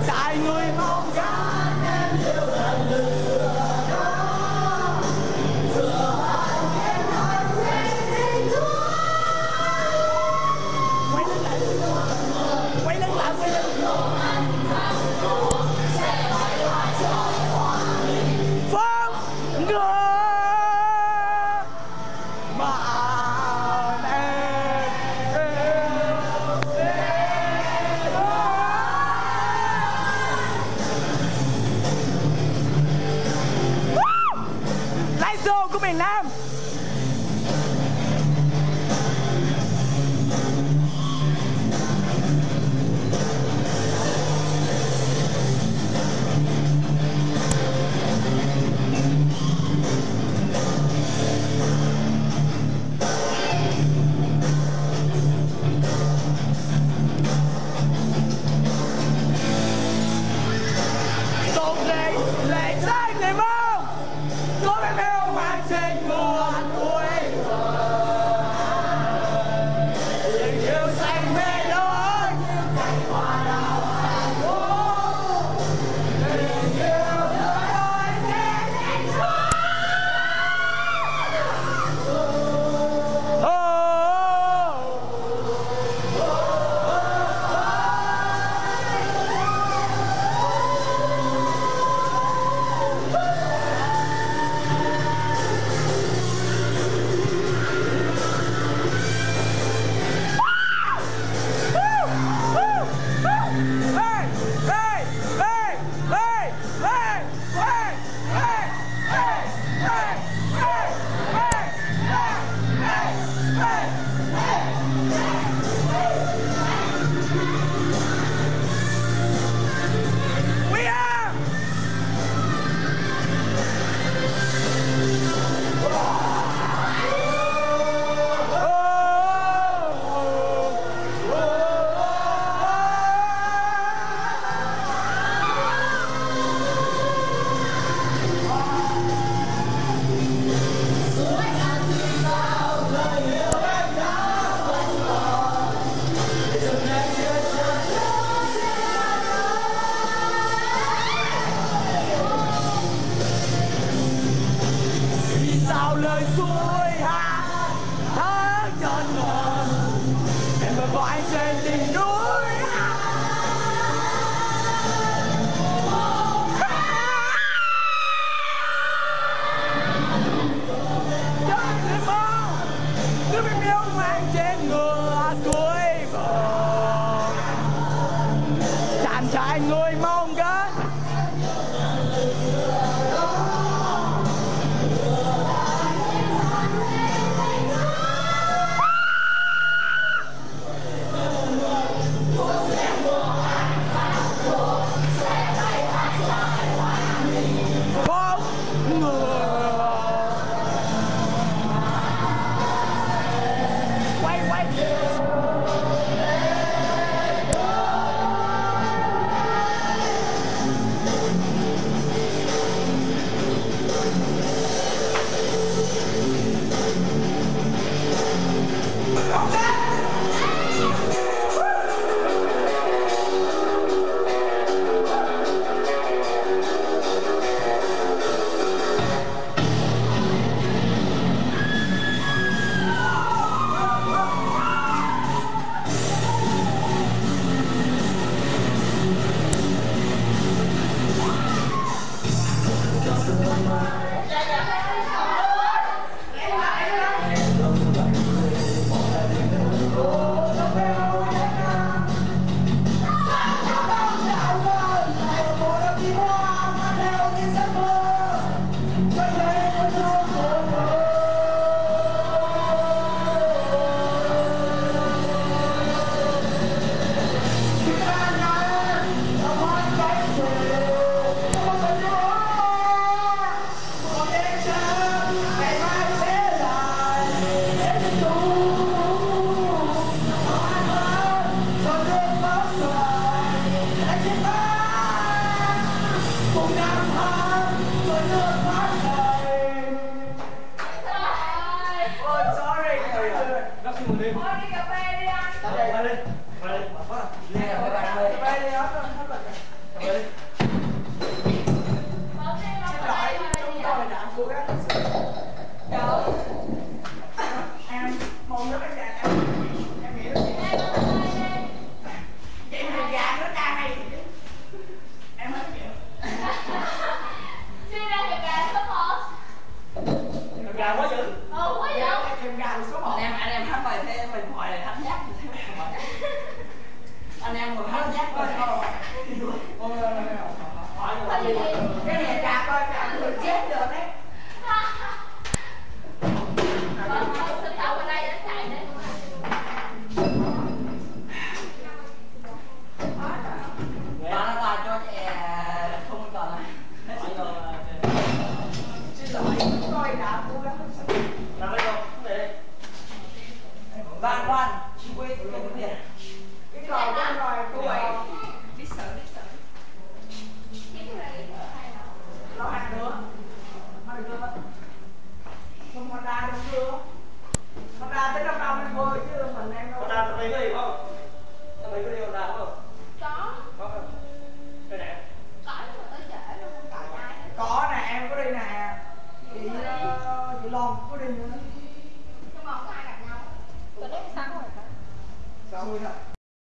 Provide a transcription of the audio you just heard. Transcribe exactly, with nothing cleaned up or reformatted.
trại người mong gái em yêu lần lửa đó vừa hoàn em hỏi quên tình thương quay lưng lại quay lưng lại quay lưng phong ngựa mà live show của miền Nam. Tôn lệ lệ trái người mong có bé mèo mang trên mùa cuối tình yêu xanh mê đôi như cánh hoa đào hàn phố tình yêu đôi trên anh hoa sao lời xuôi hát hát cho ngon em bờ vai trên đỉnh núi cho người mong cứ bị miêu mang trên ngựa cuối bờ chàng trai người mong gái quay quay Van Van, chị quê cái cái gì? Cái cò con loài tuổi. Đi sợ đi sợ. Nó ăn nữa. Nó được chưa? Không con ra được chưa? Con ra tới đâu đâu mới vô chứ mình em đâu. Con ra mấy cái gì không? Mấy cái gì con ra không?